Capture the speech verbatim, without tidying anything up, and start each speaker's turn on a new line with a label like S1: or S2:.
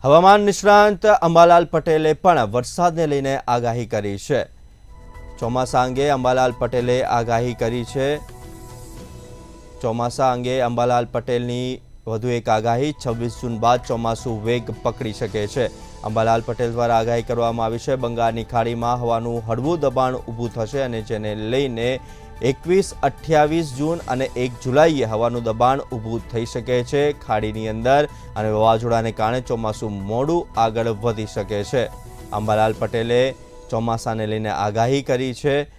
S1: હવામાન નિષ્ણાંત અંબાલાલ પટેલે પણ વરસાદને લઈને આગાહી કરી છે। ચોમાસા અંગે અંબાલાલ પટેલે આગાહી કરી છે। ચોમાસા અંગે અંબાલાલ પટેલની વધુ એક આગાહી, છવ્વીસ જૂન બાદ ચોમાસું વેગ પકડી શકે છે। અંબાલાલ પટેલ દ્વારા આગાહી કરવામાં આવી છે। બંગાળની ખાડીમાં હવાનું હળવું દબાણ ઊભું થશે અને જેને લઈને એકવીસ અઠ્યાવીસ જૂન અને એક જુલાઈએ હવાનું દબાણ ઊભું થઈ શકે છે ખાડીની અંદર અને વાવાઝોડાને કારણે ચોમાસું મોડું આગળ વધી શકે છે। અંબાલાલ પટેલે ચોમાસાને લઈને આગાહી કરી છે।